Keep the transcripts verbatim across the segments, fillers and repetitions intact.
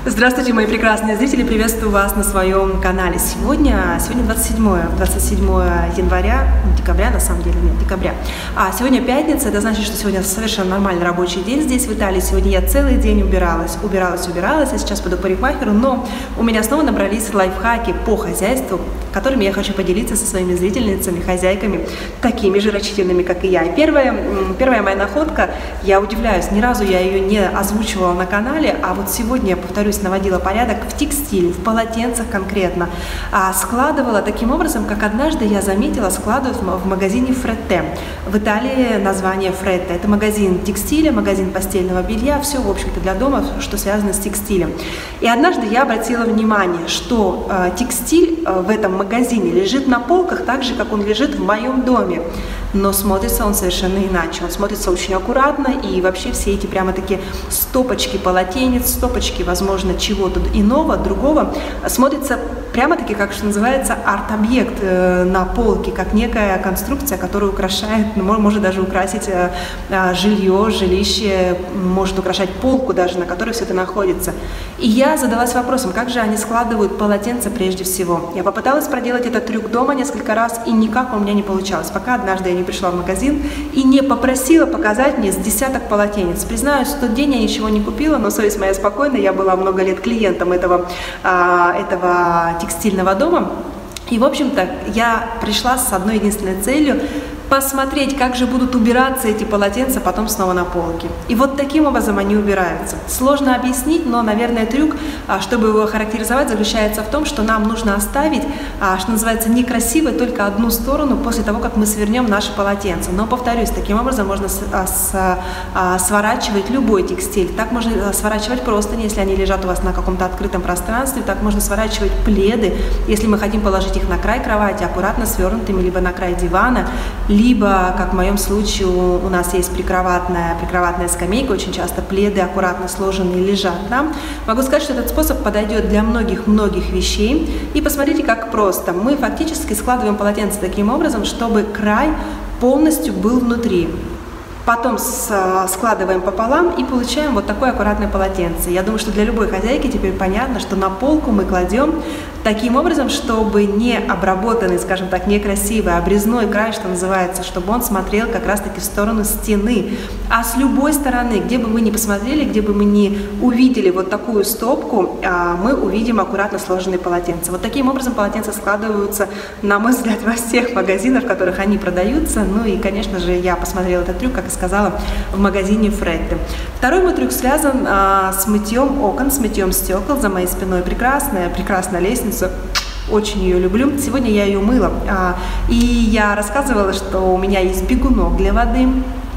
Здравствуйте, мои прекрасные зрители, приветствую вас на своем канале. Сегодня, сегодня двадцать седьмое января, декабря, на самом деле, нет, декабря. А сегодня пятница, это значит, что сегодня совершенно нормальный рабочий день здесь, в Италии. Сегодня я целый день убиралась, убиралась, убиралась, я сейчас пойду к парикмахеру, но у меня снова набрались лайфхаки по хозяйству, которыми я хочу поделиться со своими зрительницами, хозяйками, такими же рачительными, как и я. И первая, первая моя находка, я удивляюсь, ни разу я ее не озвучивала на канале, а вот сегодня, я повторюсь, наводила порядок в текстиле, в полотенцах конкретно. А складывала таким образом, как однажды я заметила, складывают в магазине Фретте. В Италии название Фретте. Это магазин текстиля, магазин постельного белья, все, в общем-то, для дома, что связано с текстилем. И однажды я обратила внимание, что э, текстиль э, в этом магазине лежит на полках так же, как он лежит в моем доме. Но смотрится он совершенно иначе. Он смотрится очень аккуратно, и вообще все эти прямо-таки стопочки полотенец, стопочки, возможно, чего-то иного, другого, смотрится прямо-таки, как что называется, арт-объект э, на полке, как некая конструкция, которая украшает, ну, может даже украсить э, э, жилье, жилище, может украшать полку даже, на которой все это находится. И я задалась вопросом, как же они складывают полотенца прежде всего. Я попыталась проделать этот трюк дома несколько раз, и никак у меня не получалось, пока однажды я не пришла в магазин и не попросила показать мне с десяток полотенец. Признаюсь, в тот день я ничего не купила, но совесть моя спокойна, я была много лет клиентом этого, этого текстильного дома. И, в общем-то, я пришла с одной единственной целью – посмотреть, как же будут убираться эти полотенца потом снова на полке. И вот таким образом они убираются. Сложно объяснить, но, наверное, трюк, чтобы его характеризовать, заключается в том, что нам нужно оставить, что называется, некрасивой только одну сторону после того, как мы свернем наши полотенца. Но, повторюсь, таким образом можно сворачивать любой текстиль. Так можно сворачивать простыни, если они лежат у вас на каком-то открытом пространстве. Так можно сворачивать пледы, если мы хотим положить их на край кровати, аккуратно свернутыми, либо на край дивана, либо, как в моем случае, у нас есть прикроватная, прикроватная скамейка, очень часто пледы аккуратно сложенные лежат там. Могу сказать, что этот способ подойдет для многих-многих вещей. И посмотрите, как просто. Мы фактически складываем полотенце таким образом, чтобы край полностью был внутри. Потом складываем пополам и получаем вот такое аккуратное полотенце. Я думаю, что для любой хозяйки теперь понятно, что на полку мы кладем таким образом, чтобы не обработанный, скажем так, некрасивый обрезной край, что называется, чтобы он смотрел как раз-таки в сторону стены. А с любой стороны, где бы мы ни посмотрели, где бы мы ни увидели вот такую стопку, мы увидим аккуратно сложенные полотенца. Вот таким образом полотенца складываются, на мой взгляд, во всех магазинах, в которых они продаются. Ну и, конечно же, я посмотрела этот трюк, как и сказала, в магазине Фретте. Второй мой трюк связан а, с мытьем окон, с мытьем стекол. За моей спиной прекрасная, прекрасная лестница. Очень ее люблю. Сегодня я ее мыла. А, и я рассказывала, что у меня есть бегунок для воды.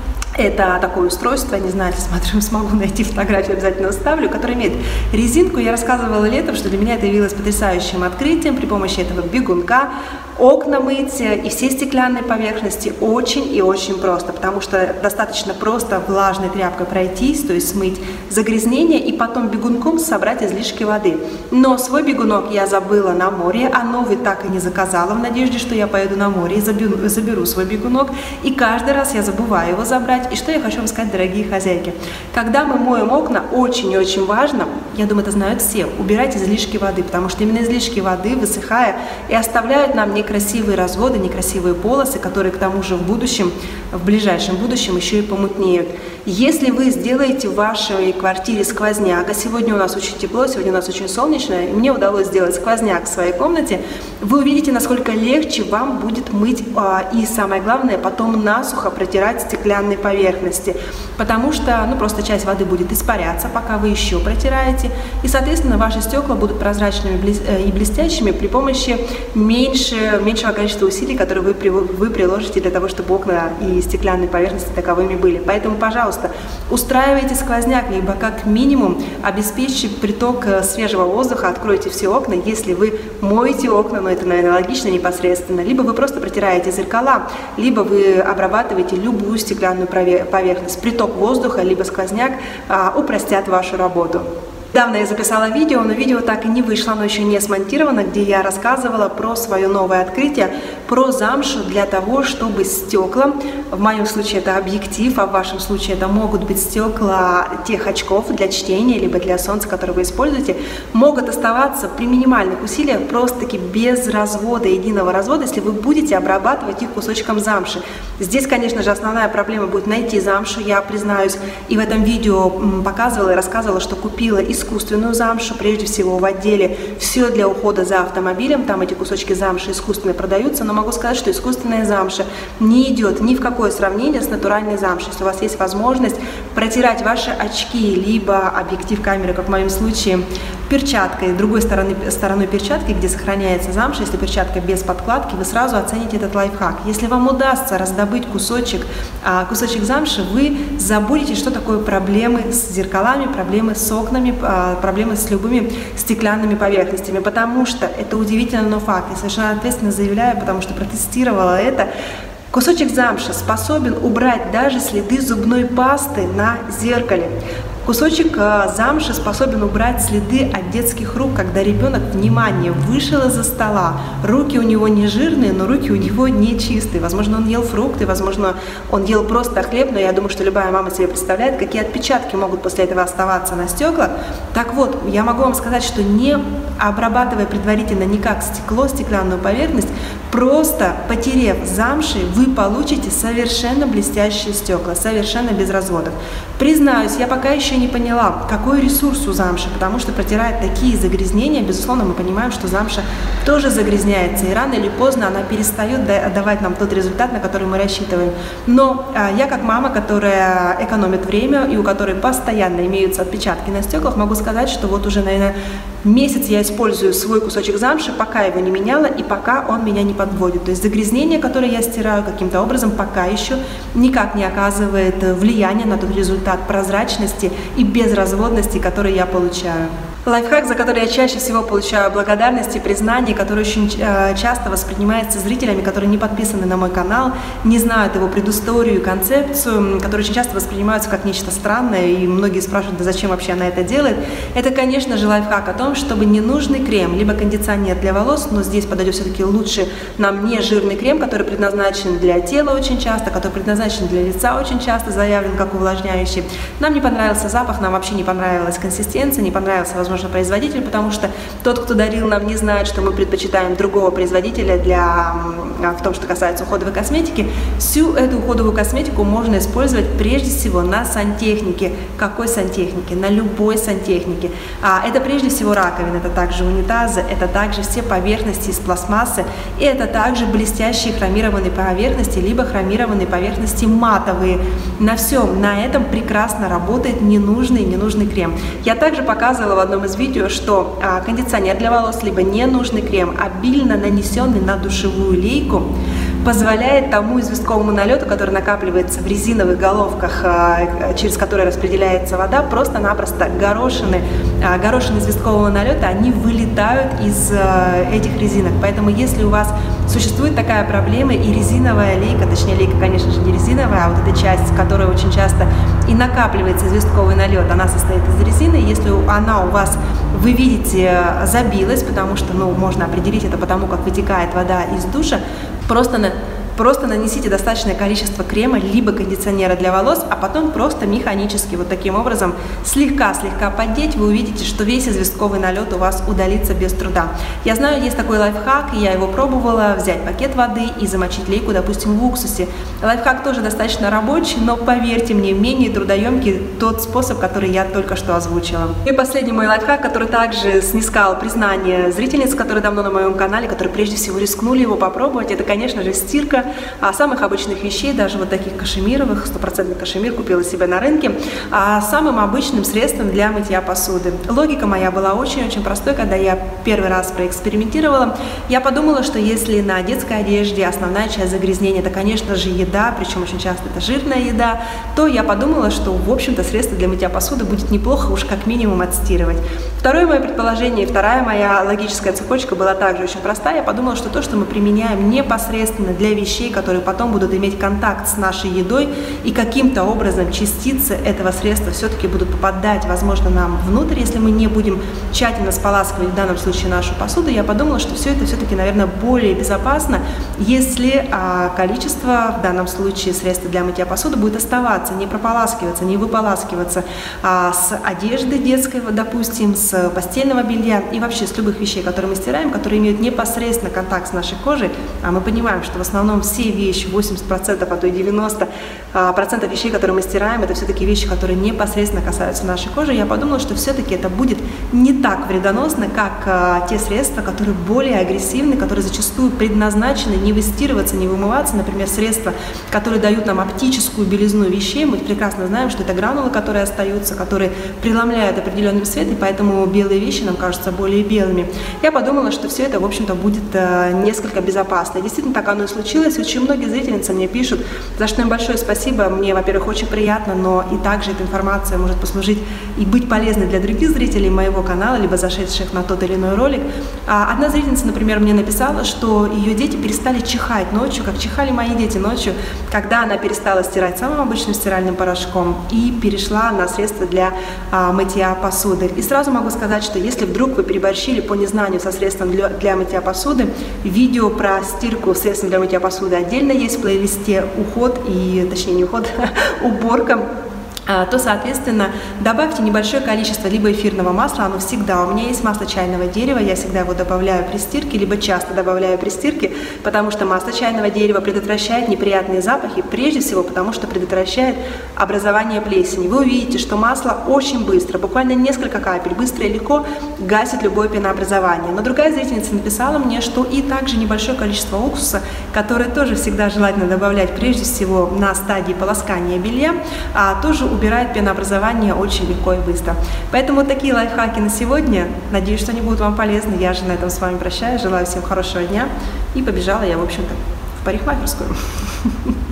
Это такое устройство, не знаю, если смотрю, смогу найти фотографию, обязательно вставлю, которое имеет резинку. Я рассказывала летом, что для меня это явилось потрясающим открытием. При помощи этого бегунка окна мыть и все стеклянные поверхности очень и очень просто, потому что достаточно просто влажной тряпкой пройтись, то есть смыть загрязнение и потом бегунком собрать излишки воды. Но свой бегунок я забыла на море, а новый так и не заказала, в надежде, что я поеду на море и заберу, заберу свой бегунок. И каждый раз я забываю его забрать. И что я хочу вам сказать, дорогие хозяйки. Когда мы моем окна, очень и очень важно, я думаю, это знают все, убирать излишки воды, потому что именно излишки воды, высыхая, и оставляют нам некрасивые разводы, некрасивые полосы, которые к тому же в будущем, в ближайшем будущем еще и помутнеют. Если вы сделаете в вашей квартире сквозняк, а сегодня у нас очень тепло, сегодня у нас очень солнечно, и мне удалось сделать сквозняк в своей комнате, вы увидите, насколько легче вам будет мыть а, и, самое главное, потом насухо протирать стеклянные поверхности, потому что, ну, просто часть воды будет испаряться, пока вы еще протираете, и, соответственно, ваши стекла будут прозрачными и блестящими при помощи меньше, меньшего количества усилий, которые вы, вы приложите для того, чтобы окна и стеклянные поверхности таковыми были. Поэтому, пожалуйста, устраивайте сквозняк, либо как минимум обеспечьте приток свежего воздуха, откройте все окна, если вы моете окна, но это, наверное, логично непосредственно, либо вы просто протираете зеркала, либо вы обрабатываете любую стеклянную поверхность. Приток воздуха, либо сквозняк а, упростят вашу работу. Недавно я записала видео, но видео так и не вышло, оно еще не смонтировано, где я рассказывала про свое новое открытие, про замшу для того, чтобы стекла, в моем случае это объектив, а в вашем случае это могут быть стекла тех очков для чтения, либо для солнца, которые вы используете, могут оставаться при минимальных усилиях, просто-таки без развода, единого развода, если вы будете обрабатывать их кусочком замши. Здесь, конечно же, основная проблема будет найти замшу, я признаюсь, и в этом видео показывала и рассказывала, что купила искусственную замшу, прежде всего в отделе «Все для ухода за автомобилем», там эти кусочки замши искусственные продаются, но могу сказать, что искусственная замша не идет ни в какое сравнение с натуральной замшей. Если у вас есть возможность протирать ваши очки, либо объектив камеры, как в моем случае, перчаткой, другой стороны, стороной перчатки, где сохраняется замша, если перчатка без подкладки, вы сразу оцените этот лайфхак. Если вам удастся раздобыть кусочек, кусочек замши, вы забудете, что такое проблемы с зеркалами, проблемы с окнами, проблемы с любыми стеклянными поверхностями, потому что это удивительно, но факт. Я совершенно ответственно заявляю, потому что протестировала это. Кусочек замши способен убрать даже следы зубной пасты на зеркале. Кусочек замши способен убрать следы от детских рук, когда ребенок, внимание, вышел из-за стола. Руки у него не жирные, но руки у него не чистые. Возможно, он ел фрукты, возможно, он ел просто хлеб, но я думаю, что любая мама себе представляет, какие отпечатки могут после этого оставаться на стеклах. Так вот, я могу вам сказать, что не обрабатывая предварительно никак стекло, стеклянную поверхность, просто потерев замшей, вы получите совершенно блестящие стекла, совершенно без разводов. Признаюсь, я пока еще не поняла, какой ресурс у замши, потому что протирает такие загрязнения, безусловно, мы понимаем, что замша тоже загрязняется, и рано или поздно она перестает давать нам тот результат, на который мы рассчитываем. Но а, я как мама, которая экономит время и у которой постоянно имеются отпечатки на стеклах, могу сказать, что вот уже, наверное, месяц я использую свой кусочек замши, пока его не меняла и пока он меня не подводит. То есть загрязнение, которое я стираю каким-то образом, пока еще никак не оказывает влияния на тот результат прозрачности и безразводности, который я получаю. Лайфхак, за который я чаще всего получаю благодарности, признание, который очень э, часто воспринимается зрителями, которые не подписаны на мой канал, не знают его предысторию и концепцию, которые очень часто воспринимаются как нечто странное, и многие спрашивают, да зачем вообще она это делает. Это, конечно же, лайфхак о том, чтобы ненужный крем, либо кондиционер для волос, но здесь подойдет все-таки лучше нам не жирный крем, который предназначен для тела очень часто, который предназначен для лица очень часто, заявлен как увлажняющий. Нам не понравился запах, нам вообще не понравилась консистенция, не понравился, возможно, возможно, производитель, потому что тот, кто дарил нам, не знает, что мы предпочитаем другого производителя для, в том, что касается уходовой косметики. Всю эту уходовую косметику можно использовать прежде всего на сантехнике. Какой сантехнике? На любой сантехнике. А, это прежде всего раковины, это также унитазы, это также все поверхности из пластмассы, и это также блестящие хромированные поверхности, либо хромированные поверхности матовые. На всем, на этом прекрасно работает ненужный ненужный крем. Я также показывала в одном из видео, что а, кондиционер для волос, либо ненужный крем, обильно нанесенный на душевую лейку, позволяет тому известковому налету, который накапливается в резиновых головках, через которые распределяется вода, просто-напросто горошины, горошины известкового налета, они вылетают из этих резинок. Поэтому если у вас существует такая проблема и резиновая лейка, точнее лейка, конечно же, не резиновая, а вот эта часть, которая очень часто и накапливается известковый налет, она состоит из резины, если она у вас, вы видите, забилась, потому что, ну, можно определить это потому, как вытекает вода из душа, просто на Просто нанесите достаточное количество крема, либо кондиционера для волос, а потом просто механически, вот таким образом, слегка-слегка поддеть, вы увидите, что весь известковый налет у вас удалится без труда. Я знаю, есть такой лайфхак, и я его пробовала, взять пакет воды и замочить лейку, допустим, в уксусе. Лайфхак тоже достаточно рабочий, но, поверьте мне, менее трудоемкий тот способ, который я только что озвучила. И последний мой лайфхак, который также снискал признание зрительниц, которые давно на моем канале, которые прежде всего рискнули его попробовать, это, конечно же, стирка а самых обычных вещей, даже вот таких кашемировых, стопроцентный кашемир купила себе на рынке, а самым обычным средством для мытья посуды. Логика моя была очень-очень простой, когда я первый раз проэкспериментировала. Я подумала, что если на детской одежде основная часть загрязнения, это, конечно же, еда, причем очень часто это жирная еда, то я подумала, что, в общем-то, средство для мытья посуды будет неплохо уж как минимум отстирывать. Второе мое предположение, вторая моя логическая цепочка была также очень простая. Я подумала, что то, что мы применяем непосредственно для вещей, вещей, которые потом будут иметь контакт с нашей едой, и каким-то образом частицы этого средства все-таки будут попадать, возможно, нам внутрь, если мы не будем тщательно споласкивать в данном случае нашу посуду. Я подумала, что все это все-таки, наверное, более безопасно, если а, количество, в данном случае средства для мытья посуды, будет оставаться, не прополаскиваться, не выполаскиваться а, с одежды детской, допустим, с постельного белья и вообще с любых вещей, которые мы стираем, которые имеют непосредственно контакт с нашей кожей. А мы понимаем, что в основном все вещи, восемьдесят процентов, а то и девяносто процентов вещей, которые мы стираем, это все-таки вещи, которые непосредственно касаются нашей кожи. Я подумала, что все-таки это будет не так вредоносно, как а, те средства, которые более агрессивны, которые зачастую предназначены не выстирываться, не вымываться. Например, средства, которые дают нам оптическую белизну вещей. Мы прекрасно знаем, что это гранулы, которые остаются, которые преломляют определенным цветом, и поэтому белые вещи нам кажутся более белыми. Я подумала, что все это, в общем-то, будет а, несколько безопасно. И действительно, так оно и случилось. Очень многие зрительницы мне пишут, за что им большое спасибо. Мне, во-первых, очень приятно, но и также эта информация может послужить и быть полезной для других зрителей моего канала, либо зашедших на тот или иной ролик. Одна зрительница, например, мне написала, что ее дети перестали чихать ночью, как чихали мои дети ночью, когда она перестала стирать самым обычным стиральным порошком и перешла на средства для а, мытья посуды. И сразу могу сказать, что если вдруг вы переборщили по незнанию со средством для, для мытья посуды, видео про стирку средством для мытья посуды отдельно есть в плейлисте «Уход» и, точнее, не уход, уборка, то, соответственно, добавьте небольшое количество либо эфирного масла, оно всегда, у меня есть масло чайного дерева, я всегда его добавляю при стирке, либо часто добавляю при стирке, потому что масло чайного дерева предотвращает неприятные запахи, прежде всего, потому что предотвращает образование плесени. Вы увидите, что масло очень быстро, буквально несколько капель, быстро и легко гасит любое пенообразование. Но другая зрительница написала мне, что и также небольшое количество уксуса, которое тоже всегда желательно добавлять прежде всего на стадии полоскания белья, а тоже убирает пенообразование очень легко и быстро. Поэтому вот такие лайфхаки на сегодня. Надеюсь, что они будут вам полезны. Я же на этом с вами прощаюсь. Желаю всем хорошего дня. И побежала я, в общем-то, в парикмахерскую.